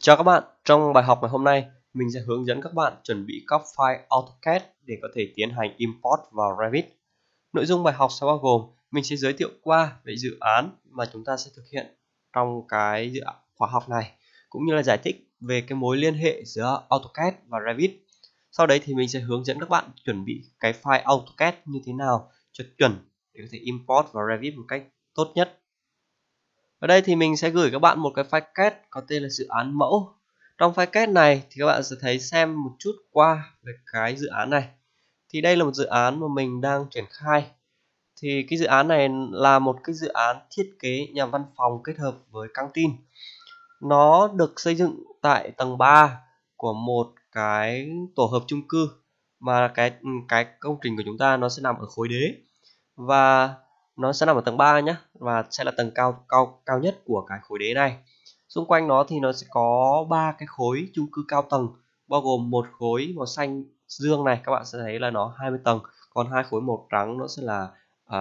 Chào các bạn, trong bài học ngày hôm nay, mình sẽ hướng dẫn các bạn chuẩn bị các file AutoCAD để có thể tiến hành import vào Revit. Nội dung bài học sẽ bao gồm mình sẽ giới thiệu qua về dự án mà chúng ta sẽ thực hiện trong cái khóa học này, cũng như là giải thích về cái mối liên hệ giữa AutoCAD và Revit. Sau đấy thì mình sẽ hướng dẫn các bạn chuẩn bị cái file AutoCAD như thế nào cho chuẩn để có thể import vào Revit một cách tốt nhất. Ở đây thì mình sẽ gửi các bạn một cái file CAD có tên là dự án mẫu. Trong file CAD này thì các bạn sẽ thấy xem một chút qua về cái dự án này. Thì đây là một dự án mà mình đang triển khai. Thì cái dự án này là một cái dự án thiết kế nhà văn phòng kết hợp với căng tin. Nó được xây dựng tại tầng 3 của một cái tổ hợp chung cư, mà cái công trình của chúng ta nó sẽ nằm ở khối đế, và nó sẽ nằm ở tầng 3 nhé, và sẽ là tầng cao nhất của cái khối đế này. Xung quanh nó thì nó sẽ có 3 cái khối chung cư cao tầng, bao gồm một khối màu xanh dương này, các bạn sẽ thấy là nó 20 tầng, còn hai khối màu trắng nó sẽ là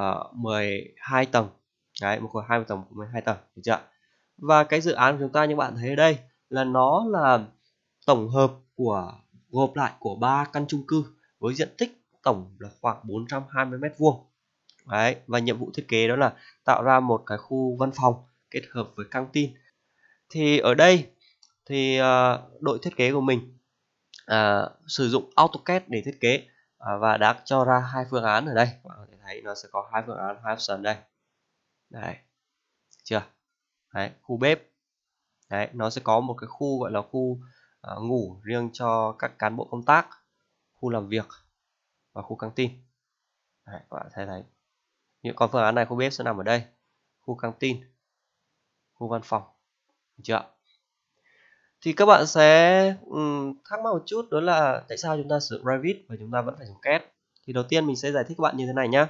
12 tầng. Đấy, một khối 20 tầng của 12 tầng, được chưa? Và cái dự án của chúng ta như bạn thấy ở đây là nó là tổng hợp gộp lại của 3 căn chung cư với diện tích tổng là khoảng 420 m². Đấy, và nhiệm vụ thiết kế đó là tạo ra một cái khu văn phòng kết hợp với căng tin. Thì ở đây thì đội thiết kế của mình sử dụng AutoCAD để thiết kế, và đã cho ra hai phương án ở đây. Các bạn có thể thấy nó sẽ có hai phương án, hai option đây. Đấy, chưa? Đấy, khu bếp. Đấy, nó sẽ có một cái khu gọi là khu ngủ riêng cho các cán bộ công tác, khu làm việc và khu căng tin. Đấy, các bạn thấy đấy. Những con phương án này khu bếp sẽ nằm ở đây, khu căng tin, khu văn phòng, được chưa? Thì các bạn sẽ thắc mắc một chút, đó là tại sao chúng ta sử dụng Revit và chúng ta vẫn phải dùng CAD. Thì đầu tiên mình sẽ giải thích các bạn như thế này nhé.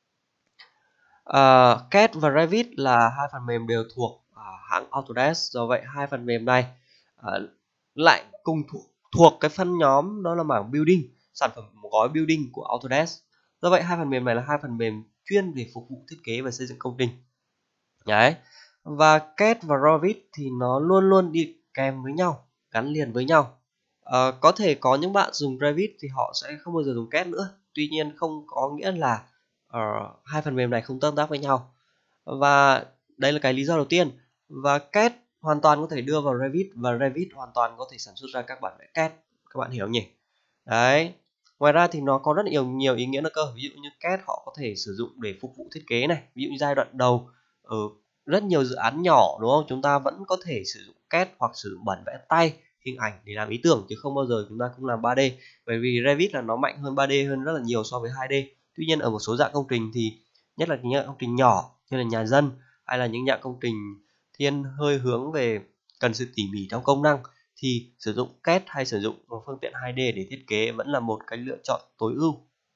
CAD và Revit là hai phần mềm đều thuộc hãng Autodesk, do vậy hai phần mềm này lại cùng thuộc cái phân nhóm đó là mảng building, sản phẩm một gói building của Autodesk. Do vậy hai phần mềm này là hai phần mềm chuyên về phục vụ thiết kế và xây dựng công trình. Đấy. Và CAD và Revit thì nó luôn luôn đi kèm với nhau, gắn liền với nhau. Có thể có những bạn dùng Revit thì họ sẽ không bao giờ dùng CAD nữa. Tuy nhiên không có nghĩa là hai phần mềm này không tương tác với nhau. Và đây là cái lý do đầu tiên. Và CAD hoàn toàn có thể đưa vào Revit, và Revit hoàn toàn có thể sản xuất ra các bản vẽ CAD. Các bạn hiểu không nhỉ? Đấy. Ngoài ra thì nó có rất nhiều ý nghĩa nữa cơ. Ví dụ như CAD họ có thể sử dụng để phục vụ thiết kế này. Ví dụ như giai đoạn đầu ở rất nhiều dự án nhỏ, đúng không? Chúng ta vẫn có thể sử dụng CAD hoặc sử dụng bản vẽ tay, hình ảnh để làm ý tưởng, chứ không bao giờ chúng ta cũng làm 3D. Bởi vì Revit là nó mạnh hơn 3D hơn rất là nhiều so với 2D. Tuy nhiên ở một số dạng công trình thì, nhất là những dạng công trình nhỏ như là nhà dân, hay là những dạng công trình thiên hơi hướng về cần sự tỉ mỉ trong công năng, thì sử dụng CAD hay sử dụng một phương tiện 2D để thiết kế vẫn là một cái lựa chọn tối ưu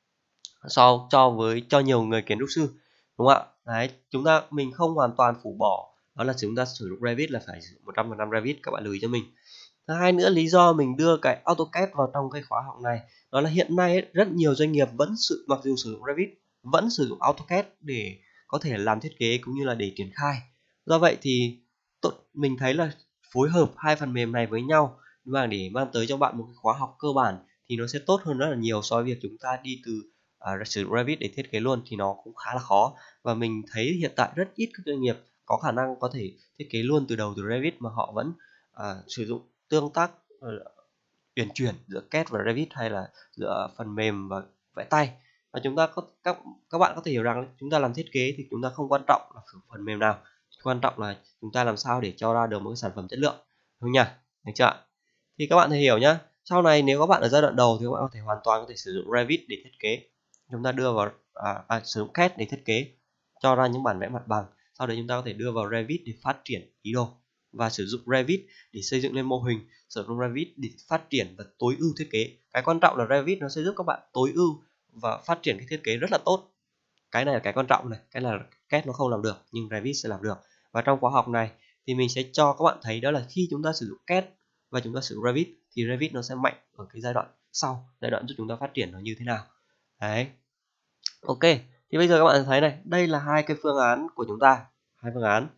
cho nhiều người kiến trúc sư, đúng không ạ? Đấy, mình không hoàn toàn phủ bỏ đó là chúng ta sử dụng Revit là phải sử dụng 100% Revit, các bạn lưu ý cho mình. Thứ hai nữa, lý do mình đưa cái AutoCAD vào trong cái khóa học này đó là hiện nay ấy, rất nhiều doanh nghiệp mặc dù sử dụng Revit vẫn sử dụng AutoCAD để có thể làm thiết kế cũng như là để triển khai. Do vậy thì mình thấy là phối hợp hai phần mềm này với nhau và để mang tới cho bạn một cái khóa học cơ bản thì nó sẽ tốt hơn rất là nhiều so với việc chúng ta đi từ sử dụng Revit để thiết kế luôn, thì nó cũng khá là khó. Và mình thấy hiện tại rất ít các doanh nghiệp có khả năng có thể thiết kế luôn từ đầu từ Revit mà họ vẫn sử dụng tương tác uyển chuyển giữa CAD và Revit, hay là giữa phần mềm và vẽ tay. Và các bạn có thể hiểu rằng chúng ta làm thiết kế thì chúng ta không quan trọng là phần mềm nào, quan trọng là chúng ta làm sao để cho ra được một cái sản phẩm chất lượng, đúng nhỉ? Được chưa? Thì các bạn thể hiểu nhá. Sau này nếu các bạn ở giai đoạn đầu thì các bạn có thể hoàn toàn có thể sử dụng Revit để thiết kế. Chúng ta đưa vào sử dụng CAD để thiết kế cho ra những bản vẽ mặt bằng. Sau đấy chúng ta có thể đưa vào Revit để phát triển ý đồ, và sử dụng Revit để xây dựng lên mô hình, sử dụng Revit để phát triển và tối ưu thiết kế. Cái quan trọng là Revit nó sẽ giúp các bạn tối ưu và phát triển cái thiết kế rất là tốt. Cái này là cái quan trọng này, cái là CAD nó không làm được nhưng Revit sẽ làm được. Và trong khóa học này thì mình sẽ cho các bạn thấy đó là khi chúng ta sử dụng CAD và chúng ta sử dụng Revit thì Revit nó sẽ mạnh ở cái giai đoạn sau, giai đoạn giúp chúng ta phát triển nó như thế nào. Đấy. Ok, thì bây giờ các bạn thấy này, đây là hai cái phương án của chúng ta, hai phương án.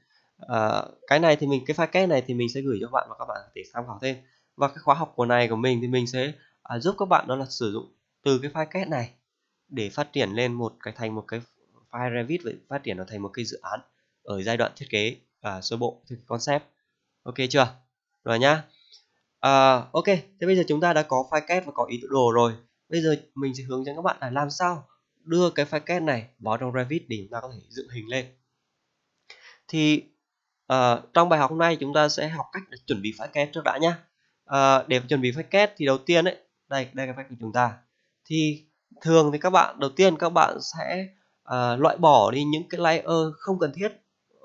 Cái này thì cái file kết này thì mình sẽ gửi cho các bạn và các bạn có thể tham khảo thêm. Và cái khóa học của này của mình thì mình sẽ giúp các bạn đó là sử dụng từ cái file kết này để phát triển lên thành một cái file Revit, và phát triển nó thành một cái dự án ở giai đoạn thiết kế sơ bộ, thiết kế concept. Ok chưa? Rồi nhá. Ok, thế bây giờ chúng ta đã có file kết và có ý tưởng đồ rồi. Bây giờ mình sẽ hướng dẫn các bạn là làm sao đưa cái file kết này vào trong Revit để chúng ta có thể dựng hình lên. Thì trong bài học hôm nay chúng ta sẽ học cách để chuẩn bị file kết trước đã nhá. Để chuẩn bị file kết thì đầu tiên đấy, đây cái file của chúng ta. Thì thường thì đầu tiên các bạn sẽ loại bỏ đi những cái layer không cần thiết,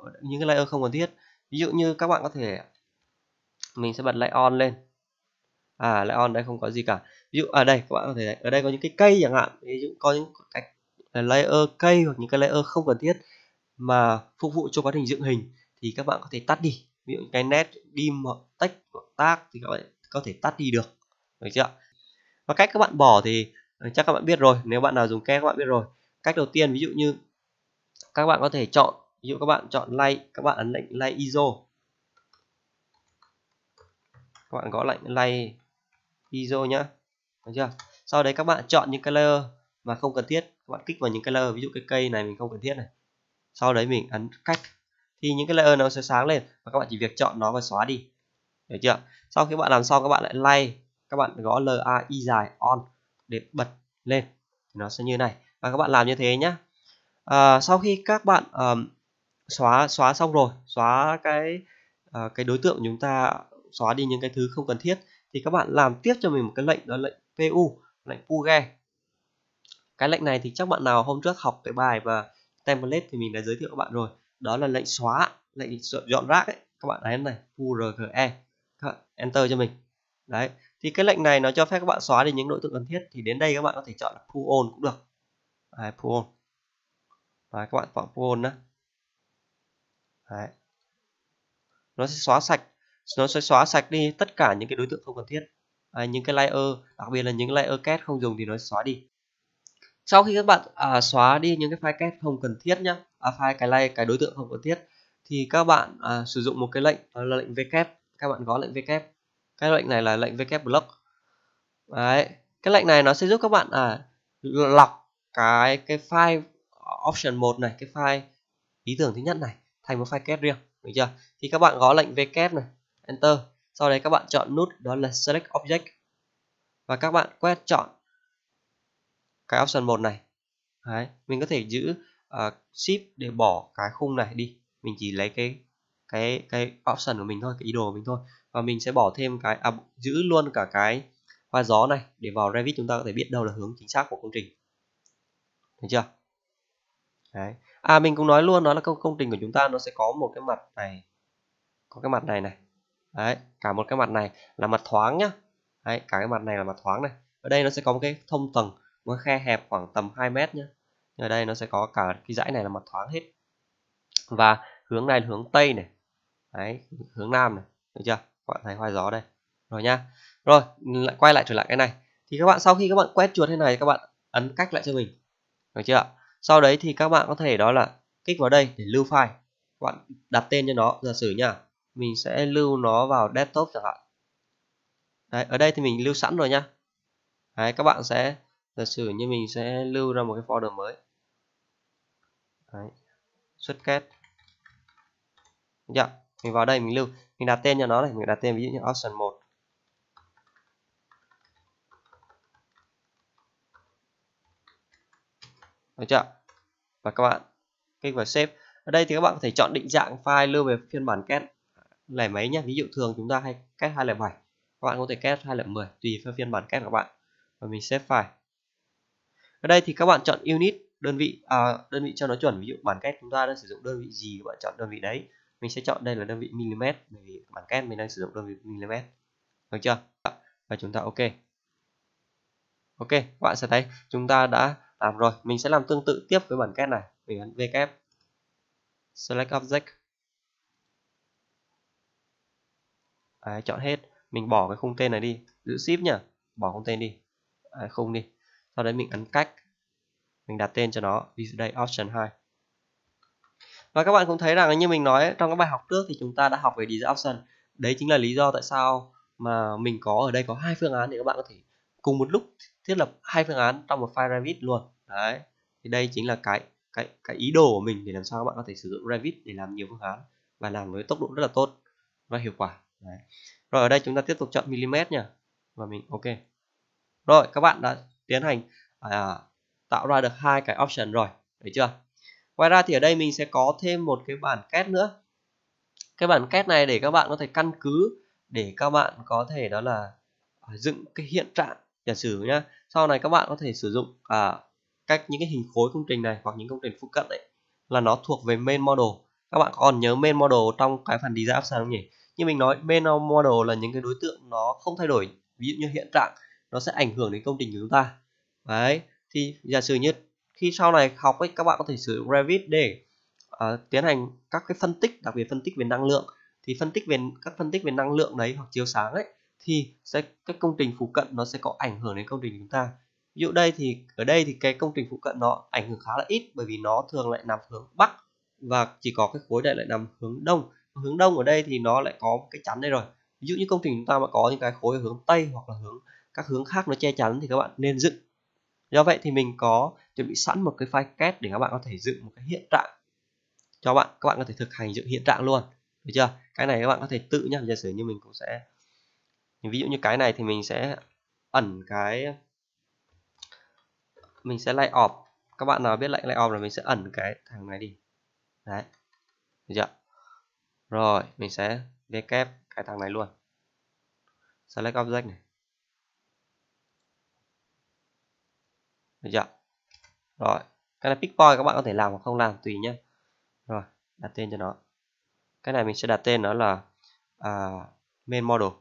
ví dụ như các bạn có thể, mình sẽ bật light on lên. Light on đây không có gì cả. Ví dụ ở đây các bạn có thể, ở đây có những cái cây chẳng hạn, ví dụ có những cái layer cây hoặc những cái layer không cần thiết mà phục vụ cho quá trình dựng hình thì các bạn có thể tắt đi. Ví dụ cái nét dim hoặc text hoặc tag thì các bạn có thể tắt đi được chưa? Và cách các bạn bỏ thì chắc các bạn biết rồi, nếu bạn nào dùng CAD các bạn biết rồi. Cách đầu tiên, ví dụ như các bạn có thể chọn, ví dụ các bạn chọn light, các bạn ấn lệnh light ISO, các bạn gõ lệnh light ISO nhá, được chưa? Sau đấy các bạn chọn những cái layer mà không cần thiết, các bạn kích vào những cái layer, ví dụ cái cây này mình không cần thiết này, sau đấy mình ấn cách thì những cái layer nó sẽ sáng lên và các bạn chỉ việc chọn nó và xóa đi, được chưa? Sau khi bạn làm xong các bạn lại light, các bạn gõ LAI dài on để bật lên thì nó sẽ như này, và các bạn làm như thế nhé. Sau khi các bạn xóa xong rồi, xóa cái đối tượng, chúng ta xóa đi những cái thứ không cần thiết thì các bạn làm tiếp cho mình một cái lệnh, đó là lệnh PU, lệnh Puge. Cái lệnh này thì chắc bạn nào hôm trước học cái bài và template thì mình đã giới thiệu các bạn rồi, đó là lệnh xóa, lệnh dọn rác ấy. Các bạn ấn này PURGE, các bạn enter cho mình. Đấy, thì cái lệnh này nó cho phép các bạn xóa đi những đối tượng cần thiết. Thì đến đây các bạn có thể chọn là pull all cũng được. Đấy, pull all. Đấy, các bạn chọn pull all đó. Đấy, nó sẽ xóa sạch đi tất cả những cái đối tượng không cần thiết. Những cái layer, đặc biệt là những layer CAD không dùng thì nó sẽ xóa đi. Sau khi các bạn xóa đi những cái file CAD không cần thiết nhá, cái đối tượng không cần thiết, thì các bạn sử dụng một cái lệnh, đó là lệnh vkép. Các bạn gõ lệnh vkép. Cái lệnh này là lệnh vkép block. Đấy, cái lệnh này nó sẽ giúp các bạn lọc cái file option 1 này, cái file ý tưởng thứ nhất này thành một file CAD riêng, được chưa? Thì các bạn gõ lệnh vkép này, enter. Sau đấy các bạn chọn nút đó là select object và các bạn quét chọn cái option 1 này. Đấy, mình có thể giữ shift để bỏ cái khung này đi. Mình chỉ lấy cái option của mình thôi, cái ý đồ của mình thôi. Và mình sẽ bỏ thêm giữ luôn cả cái hoa gió này để vào Revit chúng ta có thể biết đâu là hướng chính xác của công trình. Được chưa? Đấy. Mình cũng nói luôn, đó là công trình của chúng ta nó sẽ có một cái mặt này, có cái mặt này này. Đấy, cả một cái mặt này là mặt thoáng nhá. Đấy, cả cái mặt này là mặt thoáng này. Ở đây nó sẽ có một cái thông tầng, một cái khe hẹp khoảng tầm 2 mét nhá. Ở đây nó sẽ có cả cái dãy này là mặt thoáng hết. Và hướng này là hướng Tây này. Đấy, hướng Nam này. Được chưa? Các bạn thấy hoa gió đây. Rồi nha. Rồi, lại quay lại trở lại cái này. Thì các bạn sau khi các bạn quét chuột thế này, các bạn ấn cách lại cho mình. Được chưa? Sau đấy thì các bạn có thể đó là kích vào đây để lưu file. Các bạn đặt tên cho nó, giả sử nha. Mình sẽ lưu nó vào desktop chẳng hạn. Đấy, ở đây thì mình lưu sẵn rồi nhá. Đấy, các bạn sẽ, giả sử như mình sẽ lưu ra một cái folder mới. Đấy, xuất kết. Được chưa? Mình vào đây mình lưu, mình đặt tên cho nó này, mình đặt tên ví dụ như option 1. Được chưa? Và các bạn kích vào save. Ở đây thì các bạn có thể chọn định dạng file lưu về phiên bản CAD lẻ mấy nhé. Ví dụ thường chúng ta hay CAD 207. Các bạn có thể CAD 210 tùy theo phiên bản CAD của bạn. Và mình save file. Ở đây thì các bạn chọn unit, đơn vị cho nó chuẩn. Ví dụ bản CAD chúng ta đang sử dụng đơn vị gì, các bạn chọn đơn vị đấy. Mình sẽ chọn đây là đơn vị mm, bởi vì bản CAD mình đang sử dụng đơn vị mm. Được chưa? Và chúng ta ok. Ok, các bạn sẽ thấy chúng ta đã làm rồi. Mình sẽ làm tương tự tiếp với bản CAD này. Mình ấn vkép, select object. Đấy, chọn hết. Mình bỏ cái khung tên này đi, giữ shift nhá, bỏ khung tên đi, khung đi. Sau đấy mình ấn cách, mình đặt tên cho nó, ví dụ đây option 2. Và các bạn cũng thấy rằng như mình nói trong các bài học trước thì chúng ta đã học về design option. Đấy chính là lý do tại sao mà mình có ở đây có 2 phương án để các bạn có thể cùng một lúc thiết lập 2 phương án trong một file Revit luôn. Đấy. Thì đây chính là cái ý đồ của mình để làm sao các bạn có thể sử dụng Revit để làm nhiều phương án và làm với tốc độ rất là tốt và hiệu quả. Đấy. Rồi ở đây chúng ta tiếp tục chọn mm nha. Và mình ok. Rồi các bạn đã tiến hành tạo ra được 2 cái option rồi, thấy chưa? Ngoài ra thì ở đây mình sẽ có thêm một cái bản kết nữa. Cái bản kết này để các bạn có thể căn cứ để các bạn có thể đó là dựng cái hiện trạng. Giả sử nhá, sau này các bạn có thể sử dụng những cái hình khối công trình này hoặc những công trình phụ cận ấy là nó thuộc về main model. Các bạn còn nhớ main model trong cái phần design option không nhỉ? Như mình nói, main model là những cái đối tượng nó không thay đổi, ví dụ như hiện trạng nó sẽ ảnh hưởng đến công trình của chúng ta. Đấy, thì giả sử như khi sau này học ấy, các bạn có thể sử dụng Revit để tiến hành các cái phân tích, đặc biệt phân tích về năng lượng. Thì các phân tích về năng lượng đấy hoặc chiếu sáng ấy thì các công trình phụ cận nó sẽ có ảnh hưởng đến công trình của chúng ta. Ví dụ ở đây thì cái công trình phụ cận nó ảnh hưởng khá là ít, bởi vì nó thường lại nằm hướng bắc và chỉ có cái khối này lại nằm hướng đông. Hướng đông ở đây thì nó lại có một cái chắn đây rồi. Ví dụ như công trình chúng ta mà có những cái khối ở hướng tây hoặc là các hướng khác nó che chắn thì các bạn nên dựng. Do vậy thì mình có chuẩn bị sẵn một cái file CAD để các bạn có thể dựng một cái hiện trạng cho các bạn có thể thực hành dựng hiện trạng luôn, được chưa? Cái này các bạn có thể tự nhá. Giả sử như mình cũng sẽ, ví dụ như cái này thì mình sẽ ẩn mình sẽ lay off. Các bạn nào biết lay off là mình sẽ ẩn cái thằng này đi. Đấy, được chưa? Rồi mình sẽ kép cái thằng này luôn, select object này, được chưa? Rồi cái này pick point các bạn có thể làm hoặc không làm tùy nhé. Rồi đặt tên cho nó, cái này mình sẽ đặt tên nó là main model.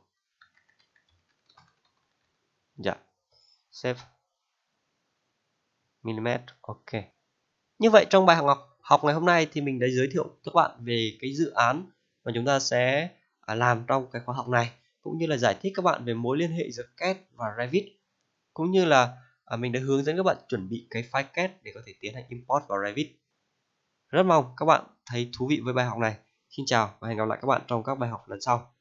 Dạ, save mm, ok. Như vậy trong bài học ngày hôm nay thì mình đã giới thiệu các bạn về cái dự án mà chúng ta sẽ làm trong cái khóa học này, cũng như là giải thích các bạn về mối liên hệ giữa CAD và Revit, cũng như là mình đã hướng dẫn các bạn chuẩn bị cái file CAD để có thể tiến hành import vào Revit. Rất mong các bạn thấy thú vị với bài học này. Xin chào và hẹn gặp lại các bạn trong các bài học lần sau.